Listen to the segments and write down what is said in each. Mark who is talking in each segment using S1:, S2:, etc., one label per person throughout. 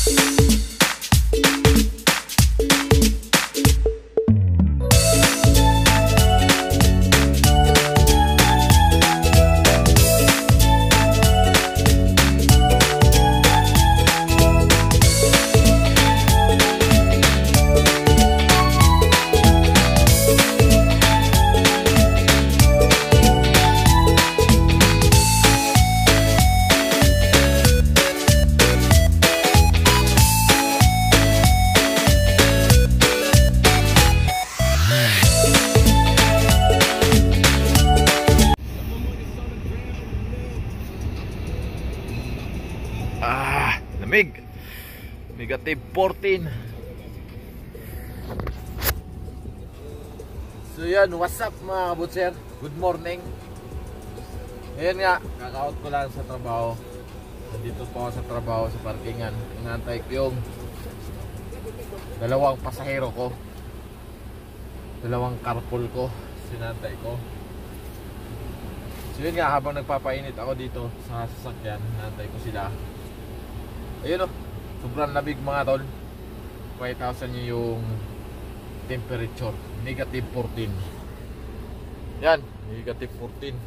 S1: Lamig. Negative 14. So yan, what's up mga kabutser? Good morning. Ayan nga, kaka-out ko lang sa trabaho. Nandito po ako sa trabaho sa parkingan. Inantay ko yung dalawang pasahero ko, dalawang carpool ko. Sinantay ko. So yun nga, habang nagpapainit ako dito sa sasakyan, inantay ko sila. Ayun o, sobrang lamig mga tol. 5,000 yung temperature. Negative 14. Yan, negative 14.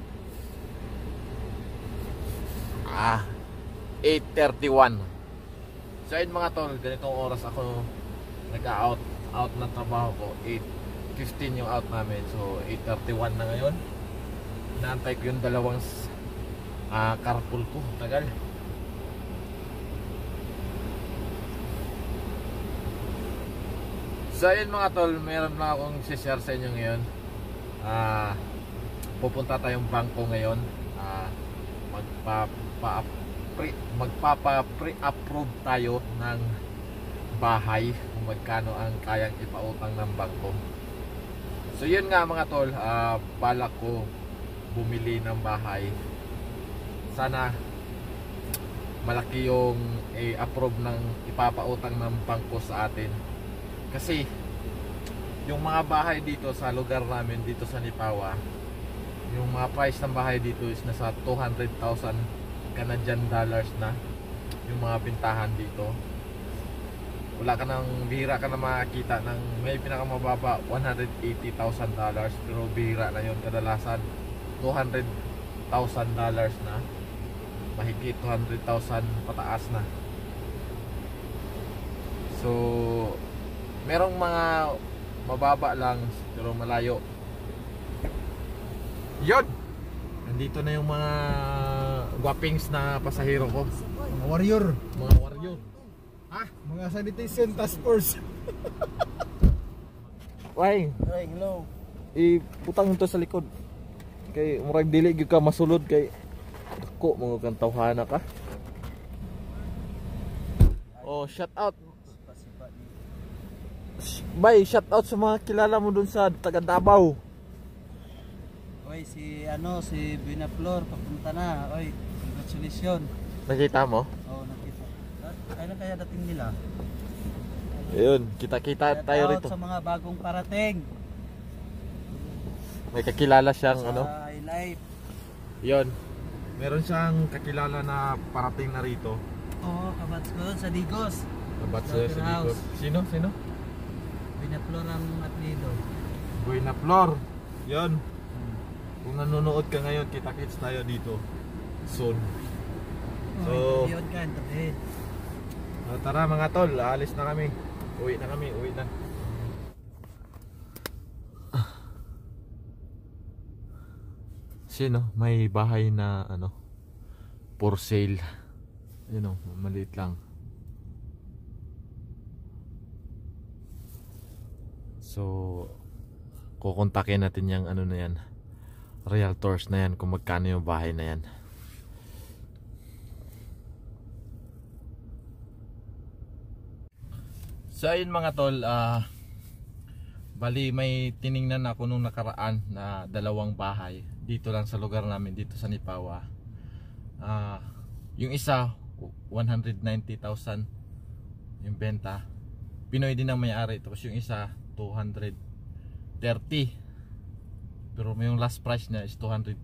S1: 8:31. So ayun mga tol, ganitong oras ako nag-out ng trabaho ko. 8:15 yung out namin. So 8:31 na ngayon. Inaantay ko yung dalawang carpool ko. Tagal. So ayun mga tol, meron lang akong share sa inyo ngayon. Pupunta tayong bangko ngayon. Magpapa-pre-approve tayo ng bahay kung magkano ang kayang ipautang ng bangko. So yun nga mga tol, balak ko bumili ng bahay. Sana malaki yung i-approve ng ipapautang ng bangko sa atin. Kasi yung mga bahay dito sa lugar namin dito sa Nipawa, yung mga price ng bahay dito is nasa 200,000 Canadian dollars na yung mga bintahan dito. Wala ka nang, bihira ka na makakita ng may pinakamababa $180,000, pero bihira na yun. Kadalasan $200,000 na, mahigit 200,000 pataas na. So merong mga mababa lang pero malayo. Yun, nandito na yung mga guwapings na pasahero ko.
S2: Mga warrior.
S1: Mga warrior.
S2: Mga sanitation task force.
S1: Why?
S2: Hey, hello.
S1: Iputang nito sa likod. Kay murag dili gyud ka masulod kay dako mga kang tawhana ka. Oh, shout out. Bay, shout out sa mga kilala mo dun sa taga Davao.
S2: Oy, si Binaflor papunta na. Oy, congratulations.
S1: Nakita mo?
S2: Oo, nakita. Kailan kaya dating nila?
S1: Ayun, kita-kita tayo rito.
S2: Sa mga bagong parating.
S1: May kakilala siyang
S2: sa
S1: highlight. Yun. Meron siyang kakilala na parating na rito.
S2: Oo, kabats ko sa Digos.
S1: Kabats sa Digos. Sino?
S2: Binaflor ang apelido.
S1: Binaflor. Yun. Kung nanonood ka ngayon, kita-kits tayo dito soon. So,
S2: yun ka,
S1: tara mga tol, aalis na kami. Uwi na. Sino? May bahay na for sale. Yun o, maliit lang. So, kukontakin natin yung na yan, realtors na yan, kung magkano yung bahay na yan. So ayun mga tol, bali may tiningnan ako nung nakaraan na dalawang bahay dito lang sa lugar namin, dito sa Nipawa. Yung isa 190,000 yung benta, Pinoy din ang may-ari. Tapos yung isa 230, pero yung last price niya is 220.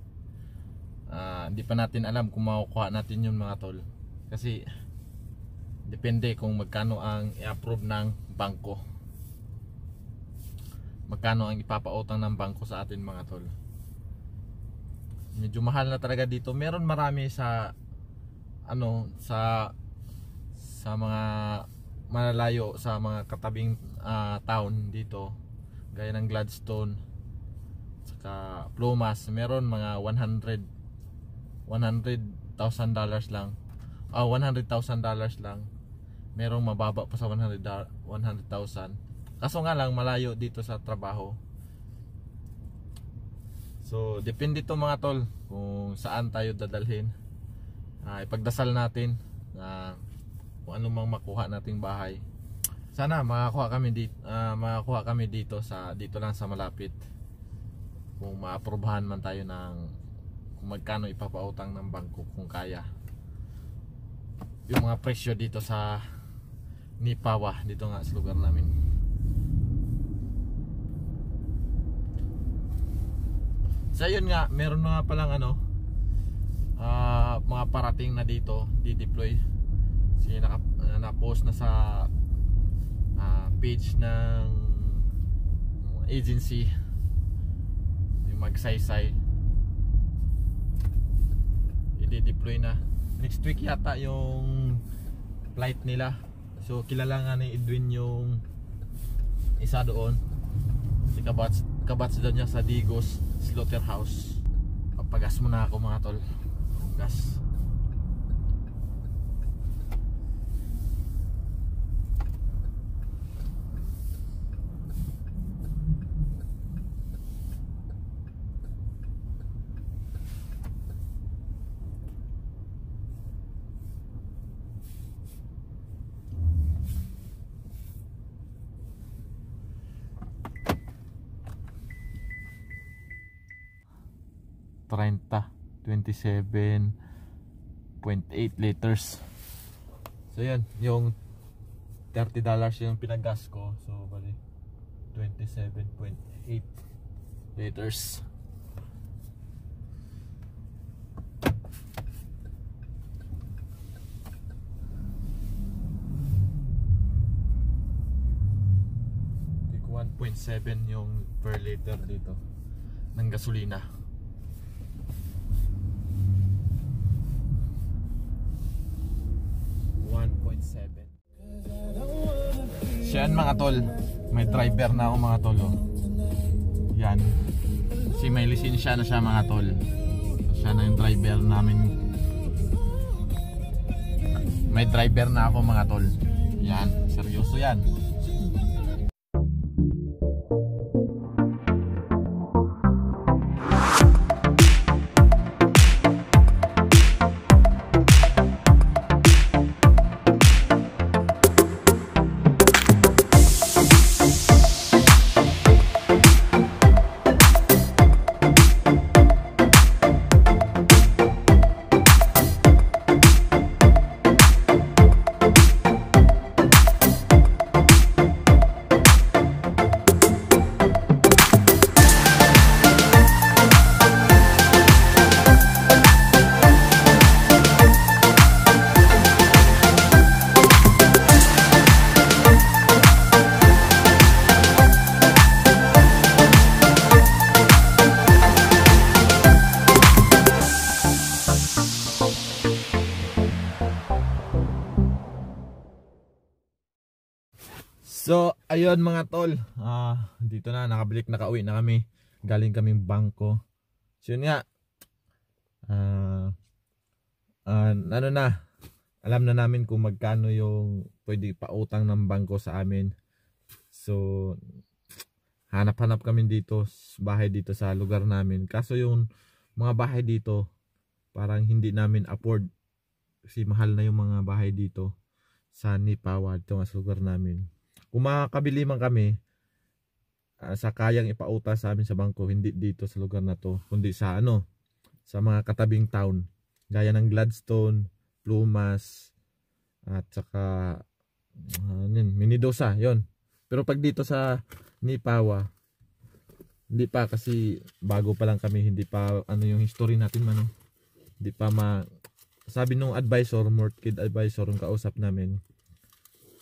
S1: Hindi pa natin alam kung makukuha natin yun mga tol, kasi Depende kung magkano ang i-approve ng bangko, magkano ang ipapautang ng bangko sa atin mga tol. Medyo mahal na talaga dito. Meron marami sa ano sa mga malalayo, sa mga katabing town dito gaya ng Gladstone saka Plumas. Meron mga $100,000 lang, $100,000 lang. Merong mababa pa sa 100,000. Kaso nga lang malayo dito sa trabaho. So depende to mga tol kung saan tayo dadalhin. Ipagdasal natin na kung ano mang makuha nating bahay. Sana makakuha kami dito lang sa malapit. Kung maaprubahan man tayo ng kung magkano ipapautang ng bangko, kung kaya. Yung mga presyo dito sa Nipawa, dito nga sa lugar namin. So yun nga, meron nga palang mga parating na dito, di-deploy. Na-post na sa page ng agency, yung Magsaysay. I-deploy na next week yata yung flight nila. So kilala nga ni Edwin yung isa doon, si kabats doon niya sa Digos Slaughterhouse. Papagas muna ako mga tol. Gas. $27.8 liters. So yan, yung $30 yung pinagas ko. So bali 27.8 liters. Tig 1.7 yung per liter dito ng gasolina. Yan mga tol, may driver na ako mga tol, oh. Yan, si may lisensya na siya mga tol. Siya na yung driver namin. May driver na ako mga tol. Yan, seryoso yan. So ayun mga tol, dito na, nakabalik, nakauwi na kami. Galing kaming bangko. So yun nga, ano na, alam na namin kung magkano yung pwede pautang ng bangko sa amin. So hanap-hanap kami dito, bahay dito sa lugar namin. Kaso yung mga bahay dito parang hindi namin afford, kasi mahal na yung mga bahay dito sa Nipawa, dito nga sa lugar namin. Kung makakabili man kami sa kayang ipauta sa amin sa bangko, hindi dito sa lugar na to, kundi sa sa mga katabing town gaya ng Gladstone, Plumas, at saka Minidosa, yon. Pero pag dito sa Nipawa, hindi pa, kasi bago pa lang kami, hindi pa yung history natin man, hindi pa sabi nung advisor, mortgage advisor, yung kausap namin,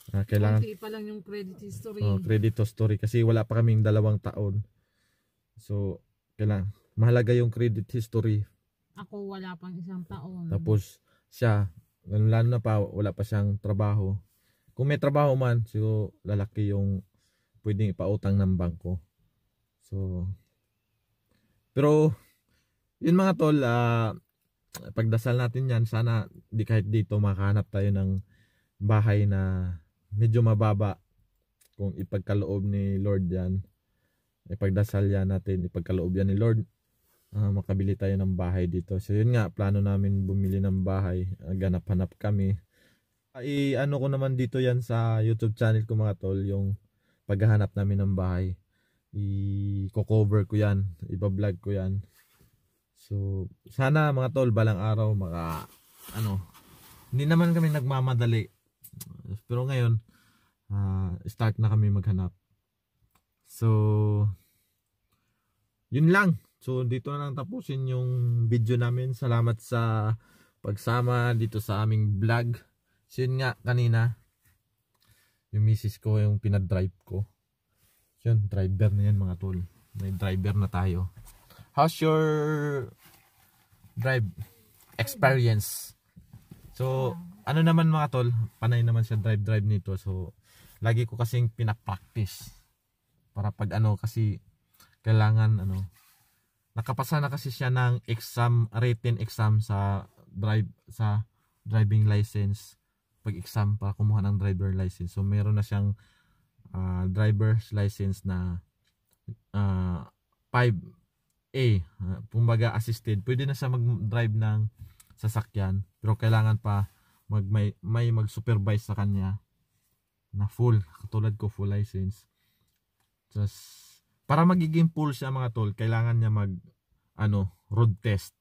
S1: Kailangan
S3: Konti pa lang yung credit history.
S1: credit history kasi wala pa kaming 2 taon. So, kailangan mahalaga yung credit history.
S3: Ako wala pang 1 taon.
S1: Tapos siya, lalo na pa wala pa siyang trabaho. Kung may trabaho man, siguro lalaki yung pwedeng ipautang ng bangko. So, pero yun mga tol, pagdasal natin yan, sana di kahit dito makahanap tayo ng bahay na medyo mababa. Kung ipagkaloob ni Lord yan, ipagdasal yan natin, ipagkaloob yan ni Lord, makabili tayo ng bahay dito. So yun nga, plano namin bumili ng bahay, ganap-hanap kami. Ano ko naman dito yan sa YouTube channel ko mga tol, yung paghahanap namin ng bahay. I-cover ko yan, iba-vlog ko yan. So sana mga tol, balang araw hindi naman kami nagmamadali. Pero ngayon, start na kami maghanap. So yun lang. So dito na lang tapusin yung video namin. Salamat sa pagsama dito sa aming vlog. So yun nga, kanina yung misis ko yung pinadrive ko. Yun, driver na yan mga tol. May driver na tayo. How's your drive experience? So ano naman mga tol, panay naman siya drive nito. So lagi ko kasing pinapractice para pag kasi kailangan nakapasa na kasi siya ng written exam sa driving license, pag exam para kumuha ng driver license. So meron na siyang driver's license na 5A, kumbaga assisted. Pwede na siya mag-drive ng sasakyan, pero kailangan pa may mag-supervise sa kanya na full, katulad ko full license. Just para magiging full siya mga tol, kailangan niya road test.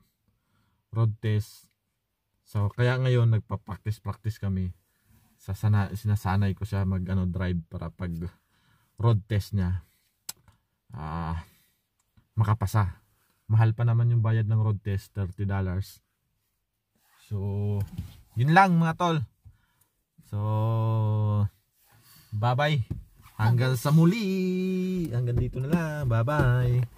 S1: So kaya ngayon nagpa-practice kami. Sinasanay ko siya drive para pag road test niya makapasa. Mahal pa naman yung bayad ng road test, $30. So yun lang mga tol. So bye bye. Hanggang sa muli. Hanggang dito na lang. Bye bye.